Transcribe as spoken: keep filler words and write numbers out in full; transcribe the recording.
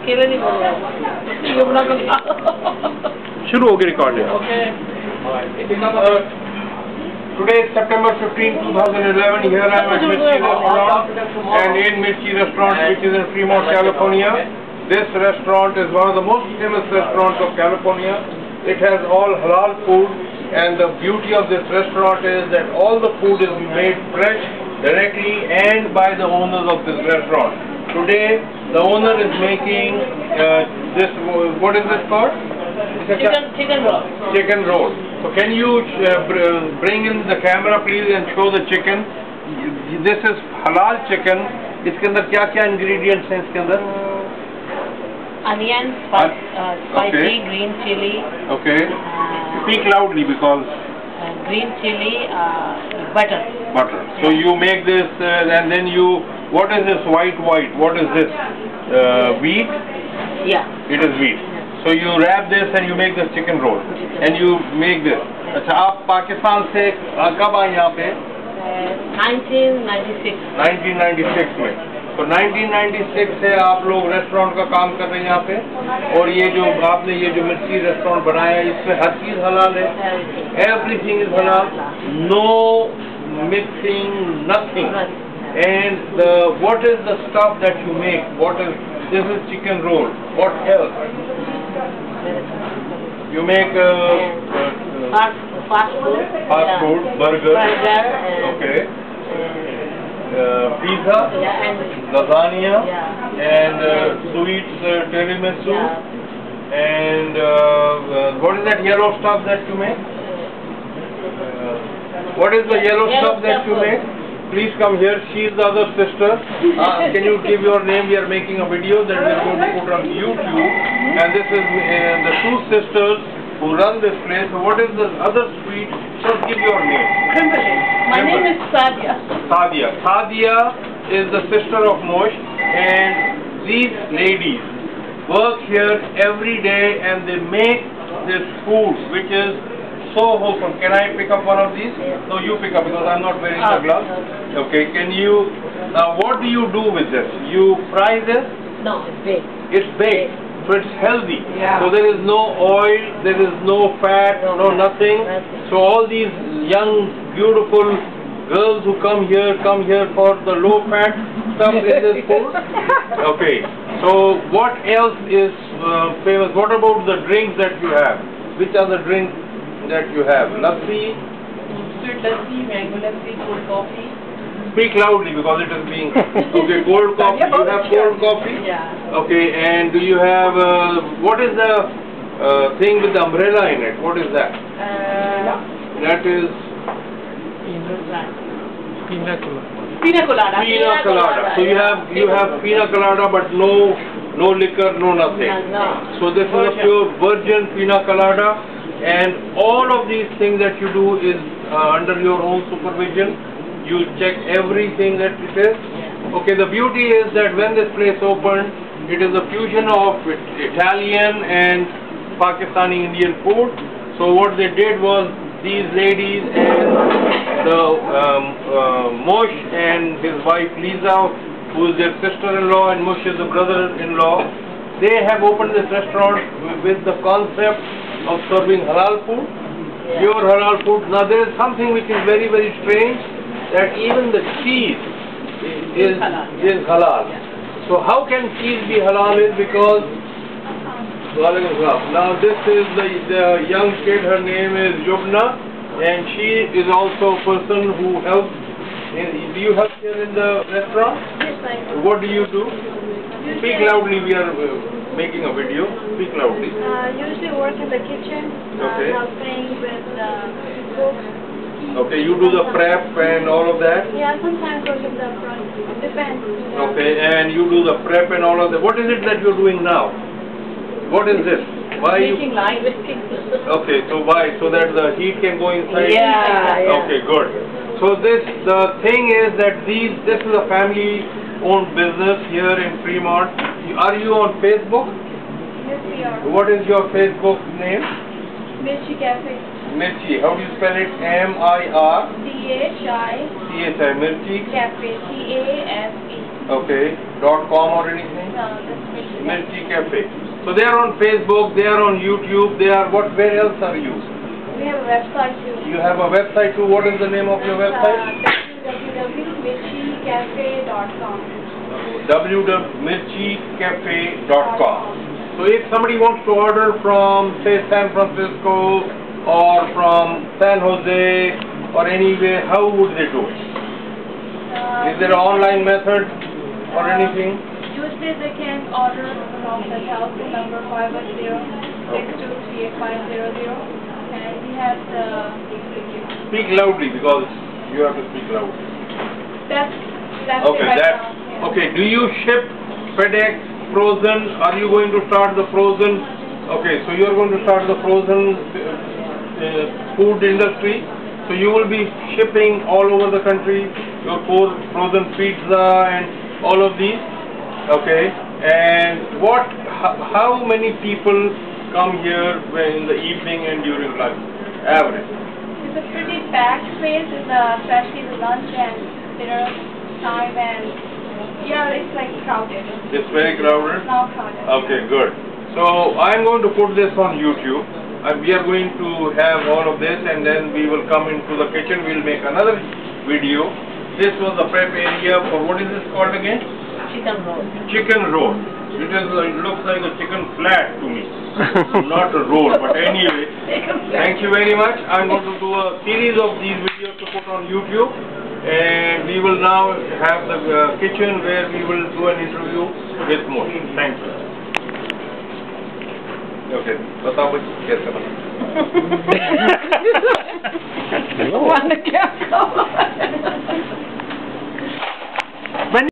अकेले नहीं बोल रहा यमुना को शुरू हो गई recording. Today is September fifteenth, two thousand eleven. Here I am at Mirchi restaurant, and in Mirchi restaurant, which is in Fremont, California. This restaurant is one of the most famous restaurants of California. It has all halal food, and the beauty of this restaurant is that all the food is made fresh, directly, and by the owners of this restaurant. Today, the owner is making uh, this. What is this called? Chicken, chicken roll. Chicken roll. So can you uh, bring in the camera please and show the chicken? This is halal chicken. इसके अंदर क्या क्या ingredients हैं इसके अंदर? Onion, uh, spicy, okay. Green chili. Okay. Uh, Speak loudly because. Uh, green chili, uh, butter. Butter. So yeah. You make this uh, and then you. What is this white white? What is this? Uh, wheat? Yeah. It is wheat. So you wrap this and you make this chicken roll, and you make this. अच्छा आप पाकिस्तान से कब आए यहाँ पे? nineteen ninety-six. nineteen ninety-six में. तो nineteen ninety-six से आप लोग रेस्टोरेंट का काम कर रहे हैं यहाँ पे, और ये जो आपने ये जो मिर्ची रेस्टोरेंट बनाया है इसमें हर चीज़ हलाल है. Everything is halal. No mixing, nothing. And the what is the stuff that you make? What is this is chicken roll. What else? You make uh, uh, fast, fast food. Fast yeah. food, burger. Burger. Okay. Uh, pizza. Yeah, and lasagna. Yeah. And uh, sweets, uh, tiramisu. Yeah. And uh, uh, what is that yellow stuff that you make? Uh, what is the yellow, yellow stuff that you make? Please come here. She is the other sister. Uh, can you give your name? We are making a video that we are going to put on YouTube. And this is uh, the two sisters who run this place. So what is the other sweet? Just give your name. My name is Sadia. Sadia. Sadia is the sister of Mush. And these ladies work here every day and they make this food which is so wholesome. Can I pick up one of these? No, you pick up because I'm not wearing the gloves. Okay, can you, now what do you do with this? You fry this? No, it's baked. It's baked, so it's healthy. Yeah. So there is no oil, there is no fat, no, no nothing. nothing. So all these young, beautiful girls who come here, come here for the low fat stuff in this food. Okay, so what else is uh, famous? What about the drinks that you have? Which are the drinks that you have? Lassi? Sweet lassi, mango lassi, cold coffee. Speak loudly because it is being... Okay, cold coffee. You have cold coffee? Yeah. Okay, and do you have... Uh, what is the uh, thing with the umbrella in it? What is that? Uh, that is... Pina colada. Pina colada. Pina colada. So you have you have pina colada but no no liquor, no nothing. No, no. So this virgin. is a pure virgin pina colada, and all of these things that you do is uh, under your own supervision. You check everything that it is. Okay, the beauty is that when this place opened, it is a fusion of Italian and Pakistani Indian food. So what they did was these ladies and the um, uh, Mush and his wife Lisa, who is their sister-in-law, and Mush is the brother-in-law, they have opened this restaurant with the concept of serving halal food, pure halal food. Now there is something which is very very strange, that even the cheese is, is halal. So how can cheese be halal? Is because now this is the, the young kid, her name is Yubna, and she is also a person who helps. In, do you help here in the restaurant? Yes, I do. What do you do? Speak loudly, we are uh, making a video. Speak loudly. Uh, usually work in the kitchen, uh, okay. helping with uh, cook. Okay, you do the prep and all of that? Yeah, sometimes work in the front. Depends. Yeah. Okay, and you do the prep and all of that. What is it that you're doing now? What is this? Why Making you... lime. Okay, so why? So that the heat can go inside? Yeah, yeah. Okay, good. So this, the thing is that these, this is a family-owned business here in Fremont. Are you on Facebook? Yes, we are. What is your Facebook name? Mirchi Cafe. Mirchi. How do you spell it? M I R C H I C H I. Mirchi Cafe. C A F E. Okay. Dot com or anything? No, that's Mirchi. Mirchi Cafe. So they are on Facebook, they are on YouTube, they are what? Where else are you? We have a website too. You have a website too. What is the name of your It's, website? Uh, w w w dot mirchi cafe dot com. w w w dot mirchi cafe dot com. So if somebody wants to order from say San Francisco or from San Jose or anywhere, how would they do it? Uh, Is there an online method or uh, anything? Usually they can order from the telephone number five one zero, six two three eight five zero zero, and we have the, Speak loudly because you have to speak loudly. that's, that's Okay, it right that, now. Yeah. okay, do you ship FedEx, frozen? Are you going to start the frozen? Okay, so you are going to start the frozen uh, uh, food industry. So you will be shipping all over the country, your core frozen pizza and all of these. Okay, and what, h how many people come here in the evening and during lunch, average? It's a pretty packed place, in the, especially the lunch and dinner time, and yeah, it's like crowded. It's very crowded? Now crowded. Okay, good. So I'm going to put this on YouTube. And we are going to have all of this, and then we will come into the kitchen. We'll make another video. This was the prep area for, what is this called again? Chicken roll. Chicken roll. It is. It looks like a chicken flat to me, not a roll. But anyway, thank you very much. I'm going to do a series of these videos to put on YouTube, and we will now have the uh, kitchen where we will do an interview with Mush. Thank you. Okay, बताओ भाई कैसे बना? One क्या